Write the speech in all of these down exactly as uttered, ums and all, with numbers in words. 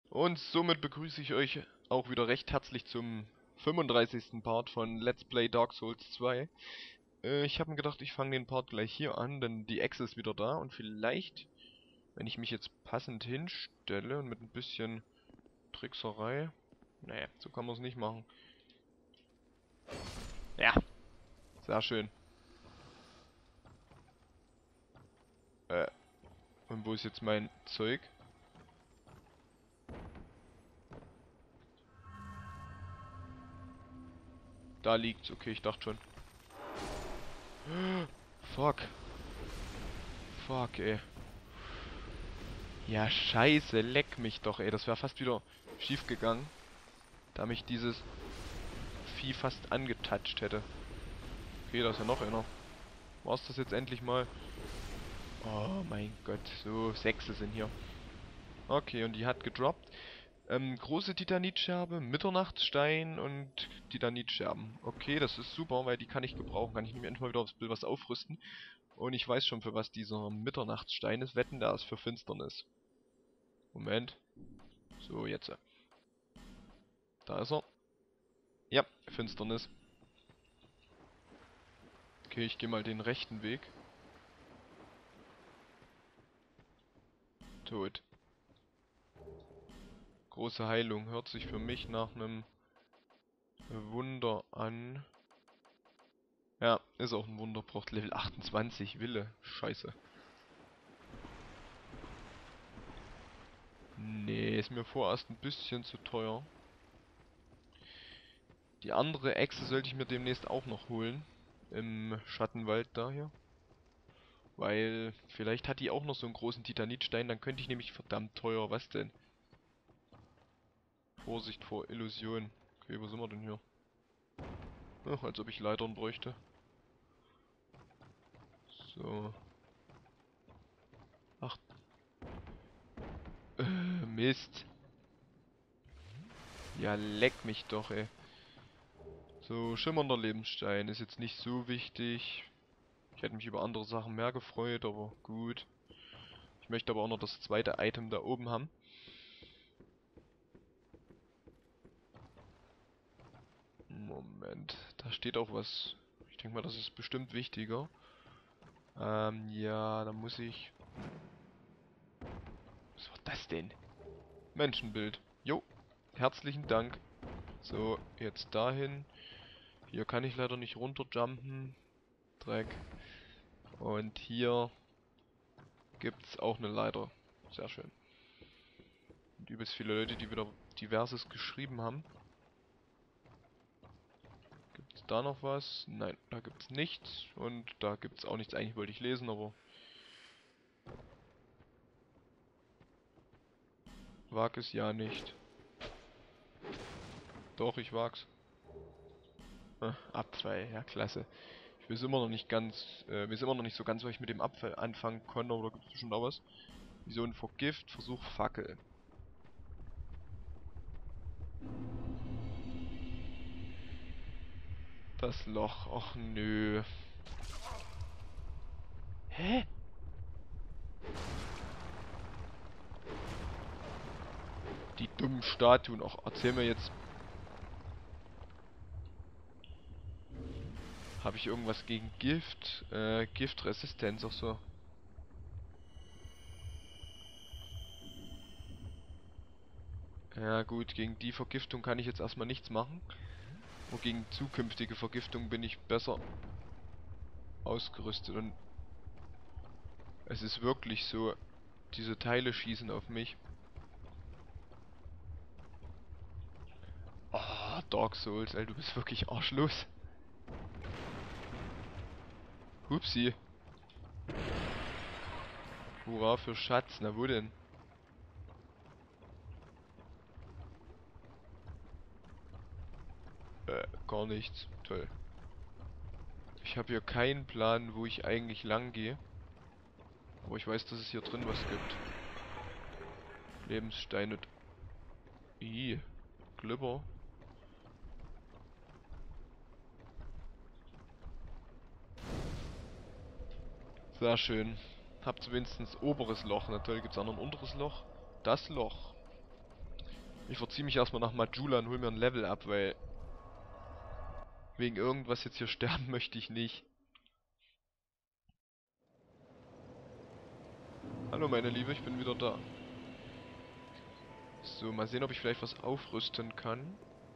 Und somit begrüße ich euch auch wieder recht herzlich zum fünfunddreißigsten Part von Let's Play Dark Souls zwei. Äh, ich habe mir gedacht, ich fange den Part gleich hier an, denn die Echse ist wieder da und vielleicht, wenn ich mich jetzt passend hinstelle und mit ein bisschen Trickserei... Naja, so kann man es nicht machen. Ja, sehr schön. Äh, und wo ist jetzt mein Zeug? Da liegt's, okay, ich dachte schon. Fuck. Fuck, ey. Ja, scheiße, leck mich doch, ey. Das wäre fast wieder schief gegangen, da mich dieses Vieh fast angetatscht hätte. Okay, da ist ja noch einer. War's das jetzt endlich mal? Oh mein Gott, so Sechse sind hier. Okay, und die hat gedroppt. Ähm, große Titanitscherbe, Mitternachtsstein und Titanitscherben. Okay, das ist super, weil die kann ich gebrauchen. Kann ich nämlich endlich mal wieder aufs Bild was aufrüsten. Und ich weiß schon, für was dieser Mitternachtsstein ist. Wetten, der ist für Finsternis. Moment. So, jetzt. Da ist er. Ja, Finsternis. Okay, ich gehe mal den rechten Weg. Tot. Große Heilung. Hört sich für mich nach einem Wunder an. Ja, ist auch ein Wunder. Braucht Level achtundzwanzig. Wille. Scheiße. Nee, ist mir vorerst ein bisschen zu teuer. Die andere Echse sollte ich mir demnächst auch noch holen. Im Schattenwald da hier. Weil, vielleicht hat die auch noch so einen großen Titanitstein. Dann könnte ich nämlich verdammt teuer. Was denn? Vorsicht vor Illusion. Okay, wo sind wir denn hier? Ach, als ob ich Leitern bräuchte. So. Ach. Äh, Mist. Ja, leck mich doch, ey. So, schimmernder Lebensstein ist jetzt nicht so wichtig. Ich hätte mich über andere Sachen mehr gefreut, aber gut. Ich möchte aber auch noch das zweite Item da oben haben. Moment, da steht auch was. Ich denke mal, das ist bestimmt wichtiger. Ähm, ja, da muss ich... Was war das denn? Menschenbild. Jo, herzlichen Dank. So, jetzt dahin. Hier kann ich leider nicht runterjumpen. Dreck. Und hier gibt's auch eine Leiter. Sehr schön. Und übelst viele Leute, die wieder Diverses geschrieben haben. Gibt's da noch was? Nein, da gibt's nichts. Und da gibt's auch nichts. Eigentlich wollte ich lesen, aber... Wag es ja nicht. Doch, ich wag's. Ah, Abfall, ja klasse. Ich weiß immer noch nicht ganz, äh, weiß immer noch nicht so ganz, was ich mit dem Abfall anfangen konnte, oder gibt's bestimmt auch was? Wieso ein Vergift, Versuch Fackel. Das Loch, ach nö. Hä? Die dummen Statuen, ach erzähl mir jetzt. Habe ich irgendwas gegen Gift? Äh, Giftresistenz, ach so. Ja gut, gegen die Vergiftung kann ich jetzt erstmal nichts machen. Und gegen zukünftige Vergiftung bin ich besser ausgerüstet. Und es ist wirklich so, diese Teile schießen auf mich. Oh, Dark Souls, ey, du bist wirklich arschlos. Hupsi. Hurra für Schatz, na wo denn? Äh, gar nichts. Toll. Ich habe hier keinen Plan, wo ich eigentlich lang gehe. Aber ich weiß, dass es hier drin was gibt. Lebenssteine. Ih, Glibber. Sehr schön. Hab zumindest oberes Loch. Natürlich gibt es auch noch ein unteres Loch. Das Loch. Ich verziehe mich erstmal nach Majula und hol mir ein Level ab, weil wegen irgendwas jetzt hier sterben möchte ich nicht. Hallo meine Liebe, ich bin wieder da. So, mal sehen, ob ich vielleicht was aufrüsten kann.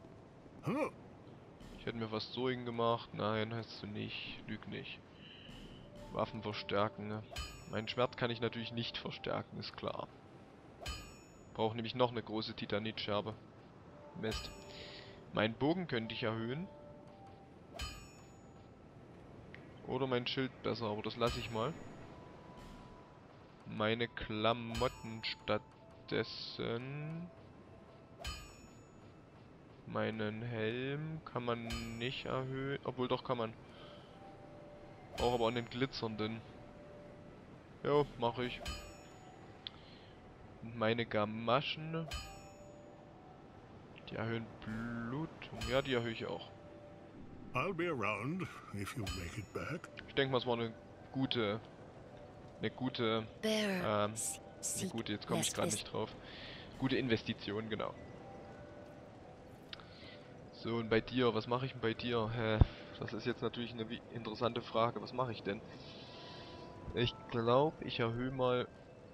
Ich hätte mir was Sorgen gemacht. Nein, hast du nicht. Lüg nicht. Waffen verstärken. Mein Schwert kann ich natürlich nicht verstärken, ist klar. Brauche nämlich noch eine große Titanitscherbe. Mist. Mein Bogen könnte ich erhöhen. Oder mein Schild besser, aber das lasse ich mal. Meine Klamotten stattdessen. Meinen Helm kann man nicht erhöhen. Obwohl, doch kann man. Brauche aber einen glitzernden. Jo, mache ich. Und meine Gamaschen. Die erhöhen Blutung. Ja, die erhöhe ich auch. I'll be around if you make it back. Ich denke mal, es war eine gute. Eine gute. Bear, Ähm, s- eine seek gute, jetzt komme ich less gerade vis- nicht drauf. Gute Investition, genau. So, und bei dir, was mache ich denn bei dir? Hä? Das ist jetzt natürlich eine wie interessante Frage. Was mache ich denn? Ich glaube, ich erhöhe mal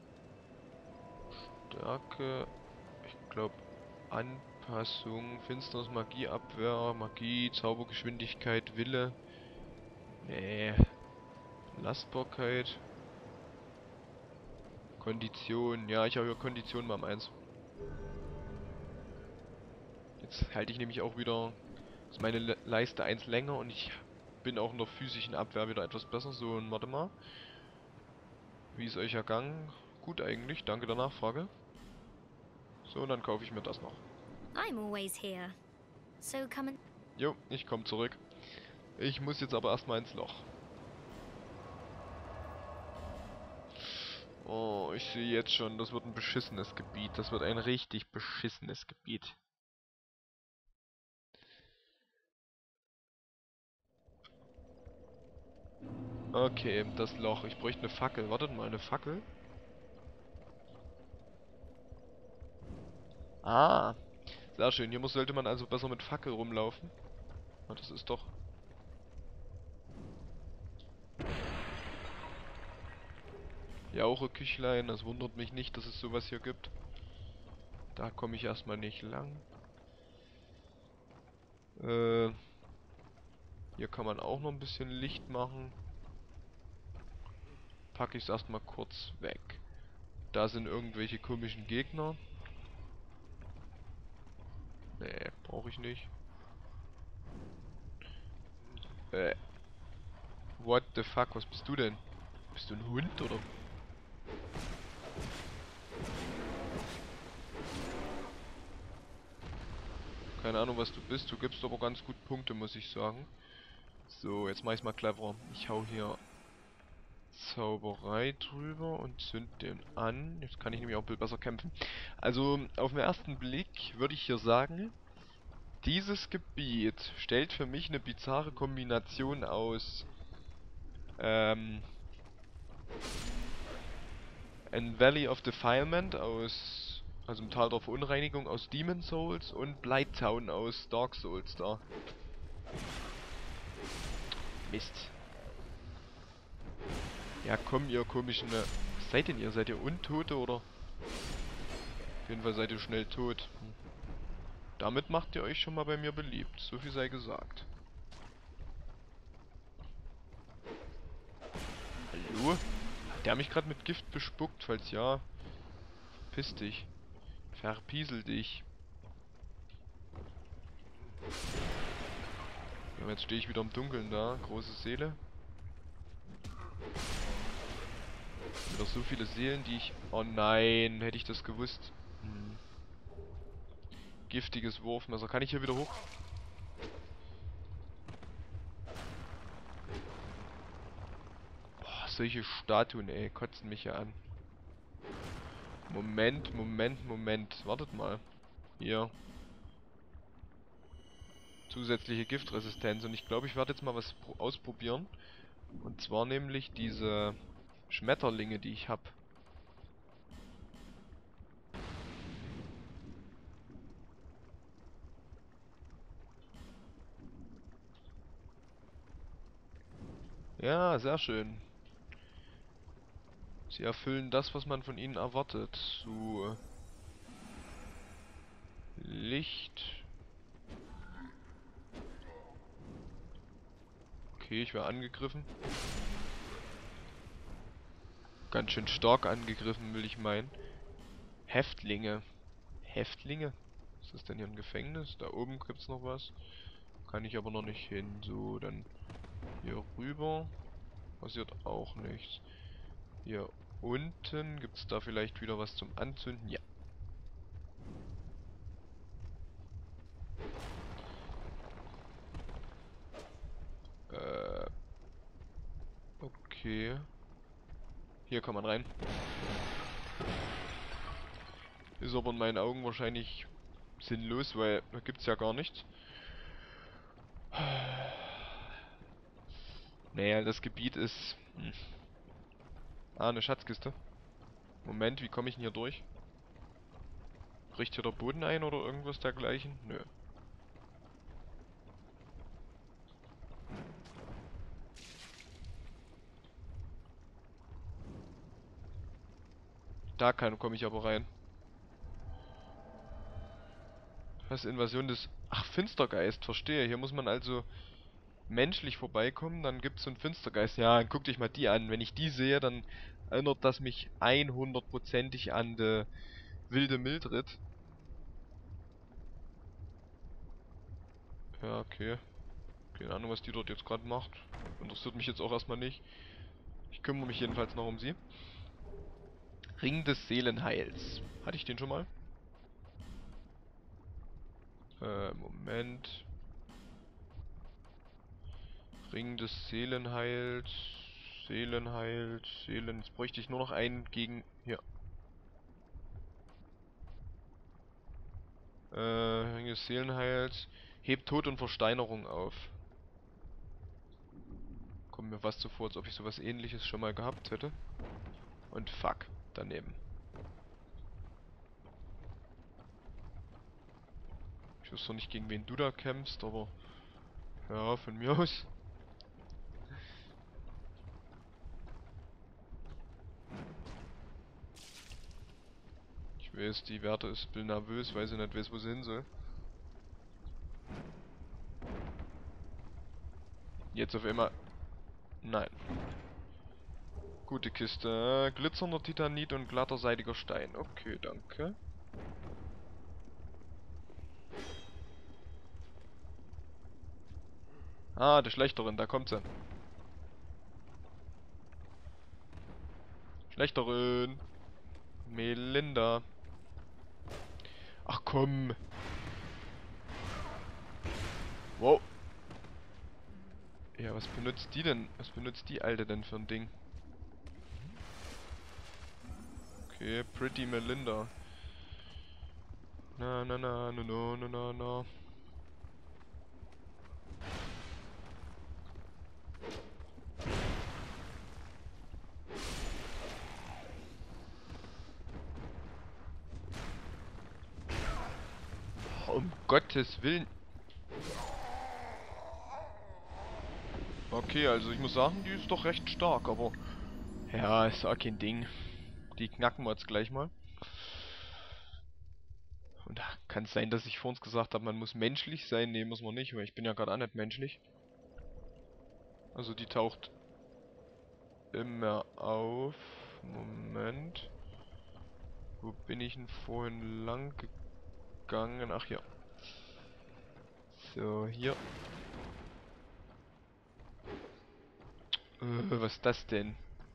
Stärke. Ich glaube, Anpassung, Finsternis, Magie, Abwehr, Magie, Zaubergeschwindigkeit, Wille. Nee. Belastbarkeit. Kondition. Ja, ich erhöhe Kondition mal um eins. Jetzt halte ich nämlich auch wieder. Ist meine Le Leiste eins länger und ich bin auch in der physischen Abwehr wieder etwas besser. So, und warte mal. Wie ist euch ergangen? Gut eigentlich, danke der Nachfrage. So, und dann kaufe ich mir das noch. I'm always here. So come and Jo, ich komme zurück. Ich muss jetzt aber erstmal ins Loch. Oh, ich sehe jetzt schon, das wird ein beschissenes Gebiet. Das wird ein richtig beschissenes Gebiet. Okay, das Loch. Ich bräuchte eine Fackel. Wartet mal, eine Fackel? Ah, sehr schön. Hier muss, sollte man also besser mit Fackel rumlaufen. Na, das ist doch... Jauche-Küchlein. Das wundert mich nicht, dass es sowas hier gibt. Da komme ich erstmal nicht lang. Äh... Hier kann man auch noch ein bisschen Licht machen. Packe ich es erstmal kurz weg. Da sind irgendwelche komischen Gegner. Nee, brauche ich nicht. Äh, what the fuck, was bist du denn? Bist du ein Hund oder? Keine Ahnung, was du bist. Du gibst aber ganz gut Punkte, muss ich sagen. So, jetzt mach ich's mal cleverer. Ich hau hier Zauberei drüber und zünd den an. Jetzt kann ich nämlich auch ein bisschen besser kämpfen. Also, auf den ersten Blick würde ich hier sagen, dieses Gebiet stellt für mich eine bizarre Kombination aus ähm, ein Valley of Defilement aus, also im Tal der Verunreinigung aus Demon Souls und Blighttown aus Dark Souls da. Mist. Ja komm, ihr komischen... Was seid denn ihr? Seid ihr Untote oder? Auf jeden Fall seid ihr schnell tot. Hm. Damit macht ihr euch schon mal bei mir beliebt. So viel sei gesagt. Hallo? Hat der mich gerade mit Gift bespuckt? Falls ja, piss dich. Verpiesel dich. Ja, jetzt stehe ich wieder im Dunkeln da. Große Seele. Wieder so viele Seelen, die ich... Oh nein, hätte ich das gewusst. Hm. Giftiges Wurfmesser. Kann ich hier wieder hoch? Boah, solche Statuen, ey, kotzen mich ja an. Moment, Moment, Moment. Wartet mal. Hier. Zusätzliche Giftresistenz. Und ich glaube, ich werde jetzt mal was ausprobieren. Und zwar nämlich diese Schmetterlinge, die ich habe. Ja, sehr schön. Sie erfüllen das, was man von ihnen erwartet. So. Licht. Okay, ich werde angegriffen. Ganz schön stark angegriffen, will ich meinen. Häftlinge. Häftlinge? Ist das denn hier ein Gefängnis? Da oben gibt's noch was. Kann ich aber noch nicht hin. So, dann hier rüber. Passiert auch nichts. Hier unten gibt's da vielleicht wieder was zum Anzünden. Ja. Äh. Okay. Hier kann man rein. Ist aber in meinen Augen wahrscheinlich sinnlos, weil da gibt's ja gar nichts. Naja, das Gebiet ist... Hm. Ah, eine Schatzkiste. Moment, wie komme ich denn hier durch? Bricht hier der Boden ein oder irgendwas dergleichen? Nö. Da kann komme ich aber rein. Was? Invasion des... Ach, Finstergeist, verstehe. Hier muss man also menschlich vorbeikommen, dann gibt's so einen Finstergeist. Ja, guck dich mal die an. Wenn ich die sehe, dann erinnert das mich hundertprozentig an die wilde Mildred. Ja, okay. Keine Ahnung, was die dort jetzt gerade macht. Interessiert mich jetzt auch erstmal nicht. Ich kümmere mich jedenfalls noch um sie. Ring des Seelenheils. Hatte ich den schon mal? Äh, Moment. Ring des Seelenheils. Seelenheils. Seelen. Jetzt bräuchte ich nur noch einen gegen... Hier. Äh, Ring des Seelenheils. Hebt Tod und Versteinerung auf. Kommt mir fast so vor, als ob ich sowas ähnliches schon mal gehabt hätte. Und fuck. Daneben. Ich weiß zwar nicht, gegen wen du da kämpfst, aber... Ja, von mir aus. Ich weiß, die Werte ist, bin nervös, weil sie nicht weiß, wo sie hin soll. Jetzt auf einmal... Nein. Gute Kiste. Glitzernder Titanit und glatter seidiger Stein. Okay, danke. Ah, die Schlechterin, da kommt sie. Schlechterin. Melinda. Ach komm. Wow. Ja, was benutzt die denn? Was benutzt die Alte denn für ein Ding? Okay, Pretty Melinda. Na, na, na, na, na, na, na, na. Um Gottes Willen. Okay, also ich muss sagen, die ist doch recht stark, aber... Ja, ist auch kein Ding. Die knacken wir jetzt gleich mal. Und da kann es sein, dass ich vor uns gesagt habe, man muss menschlich sein. Nee, muss man nicht, weil ich bin ja gerade auch nicht menschlich. Also die taucht immer auf. Moment. Wo bin ich denn vorhin lang gegangen? Ach ja. So, hier. Äh, was ist das denn?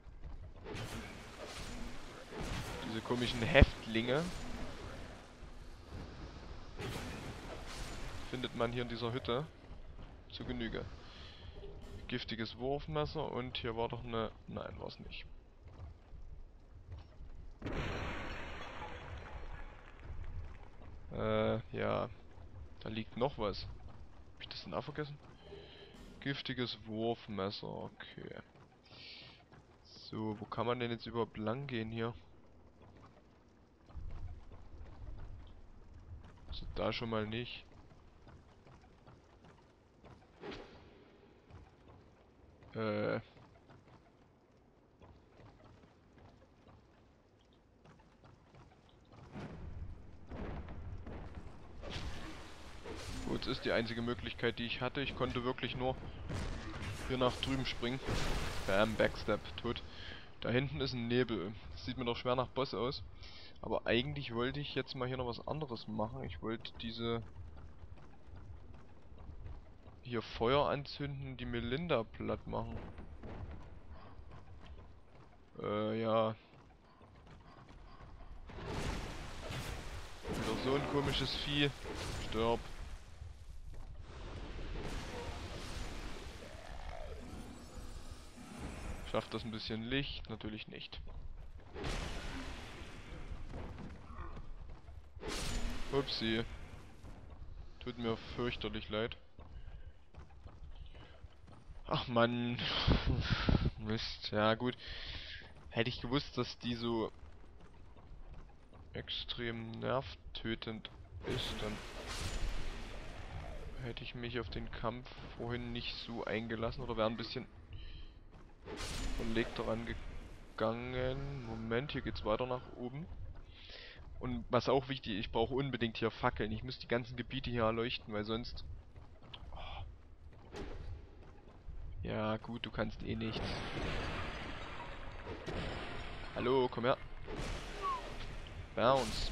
Diese komischen Häftlinge. Findet man hier in dieser Hütte zu Genüge. Giftiges Wurfmesser und hier war doch eine... Nein, war es nicht. Äh, ja. Da liegt noch was. Hab ich das denn auch vergessen? Giftiges Wurfmesser, okay. So, wo kann man denn jetzt überhaupt lang gehen hier? Also da schon mal nicht. Äh, Gut, das ist die einzige Möglichkeit, die ich hatte. Ich konnte wirklich nur hier nach drüben springen. Bam, Backstep, tot. Da hinten ist ein Nebel. Das sieht mir doch schwer nach Boss aus. Aber eigentlich wollte ich jetzt mal hier noch was anderes machen. Ich wollte diese... hier Feuer anzünden, die Melinda platt machen. Äh, ja. Wieder so ein komisches Vieh. Stirb. Schafft das ein bisschen Licht? Natürlich nicht. Upsi. Tut mir fürchterlich leid. Ach Mann. Mist. Ja gut. Hätte ich gewusst, dass die so extrem nervtötend ist, dann hätte ich mich auf den Kampf vorhin nicht so eingelassen oder wäre ein bisschen verlegt daran gegangen. Moment, hier geht's weiter nach oben. Und was auch wichtig ist, ich brauche unbedingt hier Fackeln. Ich muss die ganzen Gebiete hier erleuchten, weil sonst... Oh. Ja gut, du kannst eh nichts. Hallo, komm her. Bounce.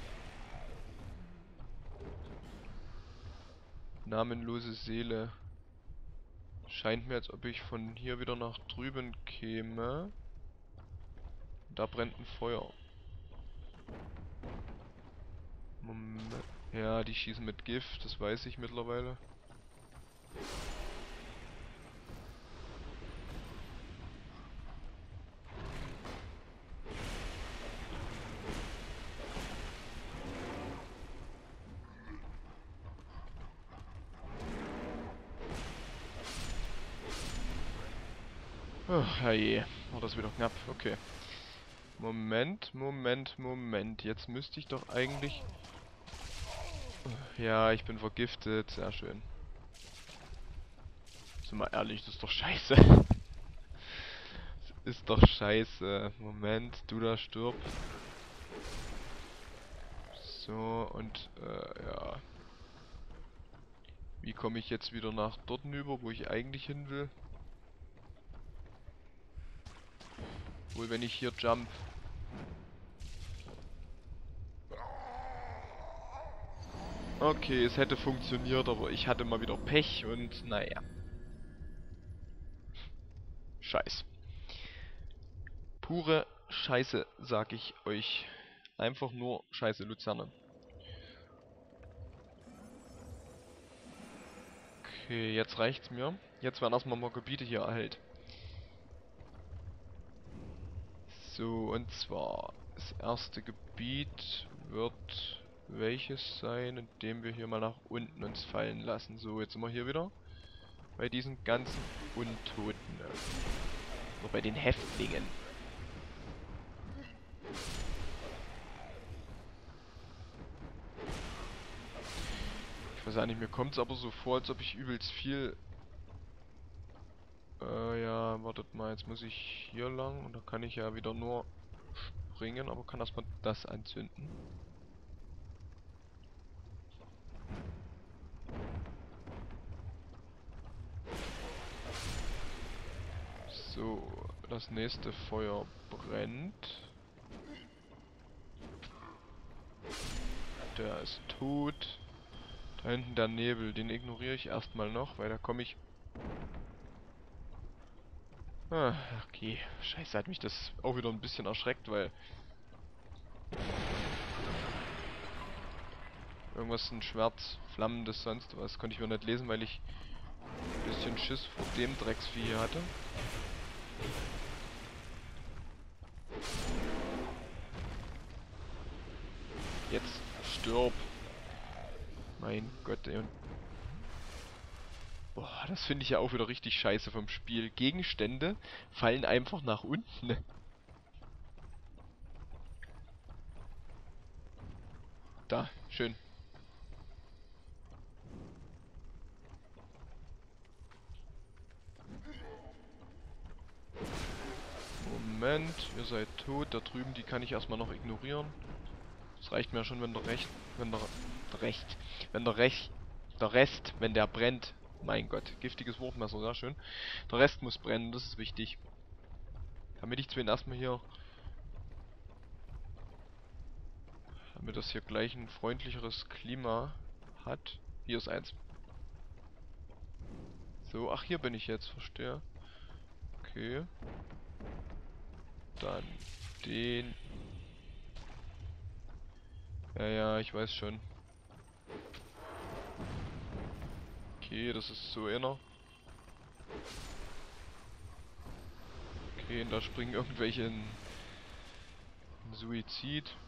Namenlose Seele. Scheint mir, als ob ich von hier wieder nach drüben käme. Da brennt ein Feuer. Moment. Ja, die schießen mit Gift, das weiß ich mittlerweile. Oh, herrje. War das wieder knapp. Okay. Moment, Moment, Moment. Jetzt müsste ich doch eigentlich... Ja, ich bin vergiftet. Sehr schön. Sind wir ehrlich, das ist doch scheiße. Das ist doch scheiße. Moment, du da stirb. So, und, äh, ja. Wie komme ich jetzt wieder nach dort hinüber, wo ich eigentlich hin will? Wohl, wenn ich hier jump. Okay, es hätte funktioniert, aber ich hatte mal wieder Pech und naja. Scheiß. Pure Scheiße, sag ich euch. Einfach nur Scheiße, Luzerne. Okay, jetzt reicht's mir. Jetzt werden erstmal mal Gebiete hier erhellt. So, und zwar das erste Gebiet wird welches sein, indem wir hier mal nach unten uns fallen lassen. So, jetzt sind wir hier wieder bei diesen ganzen Untoten. Oder bei den Häftlingen. Ich weiß auch nicht, mir kommt es aber so vor, als ob ich übelst viel... Äh, ja, wartet mal, jetzt muss ich hier lang und da kann ich ja wieder nur springen, aber kann erstmal das anzünden. So, das nächste Feuer brennt. Der ist tot. Da hinten der Nebel, den ignoriere ich erstmal noch, weil da komme ich... Ah, okay. Scheiße, hat mich das auch wieder ein bisschen erschreckt, weil... Irgendwas, ein Schwert, flammendes, sonst was, konnte ich mir nicht lesen, weil ich ein bisschen Schiss vor dem Drecksvieh hier hatte. Jetzt stirb. Mein Gott, ey. Boah, das finde ich ja auch wieder richtig scheiße vom Spiel. Gegenstände fallen einfach nach unten. Da, schön. Moment, ihr seid tot. Da drüben, die kann ich erstmal noch ignorieren. Das reicht mir schon, wenn der Recht... Wenn der... Recht... Wenn der Recht... Der Rest, wenn der brennt. Mein Gott, giftiges Wurfmesser, sehr schön. Der Rest muss brennen, das ist wichtig. Damit ich zwar erstmal hier... Damit das hier gleich ein freundlicheres Klima hat. Hier ist eins. So, ach hier bin ich jetzt, verstehe. Okay. Dann den... Ja, ja, ich weiß schon. Okay, das ist so einer. Okay, und da springen irgendwelche in, in Suizid.